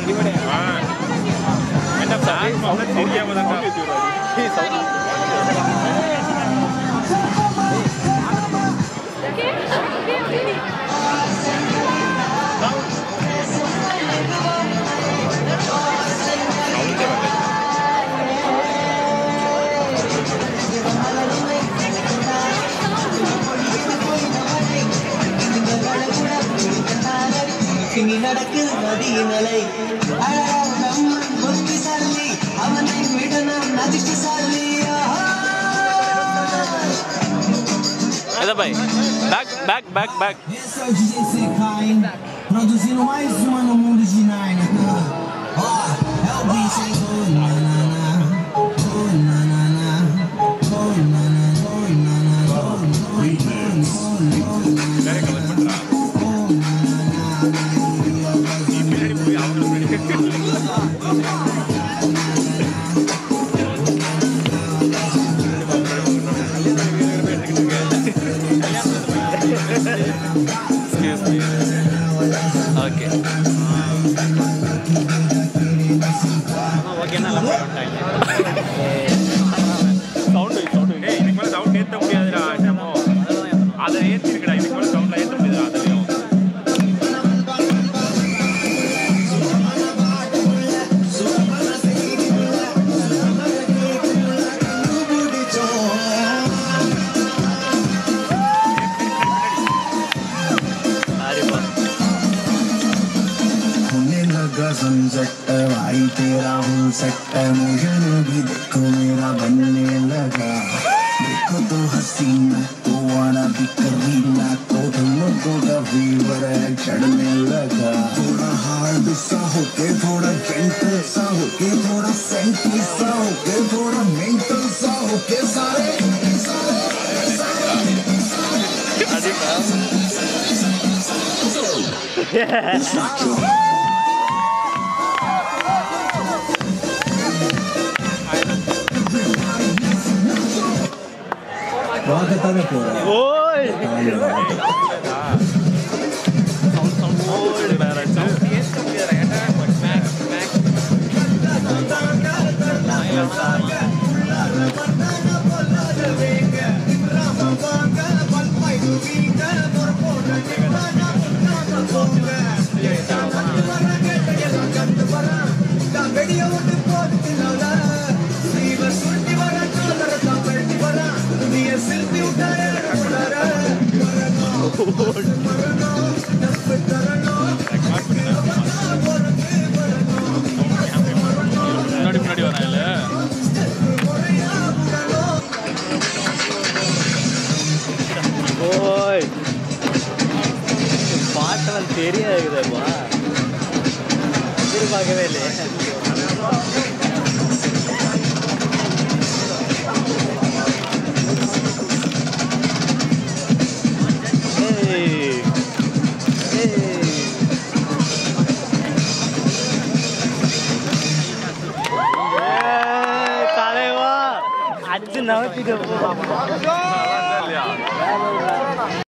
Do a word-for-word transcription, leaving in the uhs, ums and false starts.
என்ன பிளாட்ஃபார்ம்ல தெரியாம தான் நடக்குது நதியினலை புத்திசாலி அவனை விட நாம் அதிர்ஷ்டசாலி Vai. Back, back, back, back. Esse é o D J Sekai, hein? Produzindo mais uma no mundo de Nine. Ó, é o bicho, hein? Oh, na, na, na. Oh, na, na, na. Oh, na, na, oh, na, na, oh, Excuse me. Okay. Okay, na la sound sound hey idhukku mela sound ஏத்த முடியாதுடா நம்ம அத ஏத்தி இருக்கடா இதுக்கு மேல sound ஏத்த முடியாதுடா அதலையும் सनसेट भाई तेरा हूँ सेट मुझे भी देखो मेरा बनने लगा देखो तो हसीना तो वाला भी करीना तो तुमको का फीवर चढ़ने लगा थोड़ा हार्ड सा होके थोड़ा जेंटल सा होके थोड़ा सेंटी सा होके थोड़ा मेंटल सा होके सारे Wah, kita na po. Oi! Sound sound oi bara chu. Yes, come here. Eta back back. முன்னாடி முன்னாடி வராங்கல்ல ஓய் பாட்டெல்லாம் தெரியாதுப்பா எதிர்பார்க்கவே இல்லையே அஞ்சு நவத்திட்டு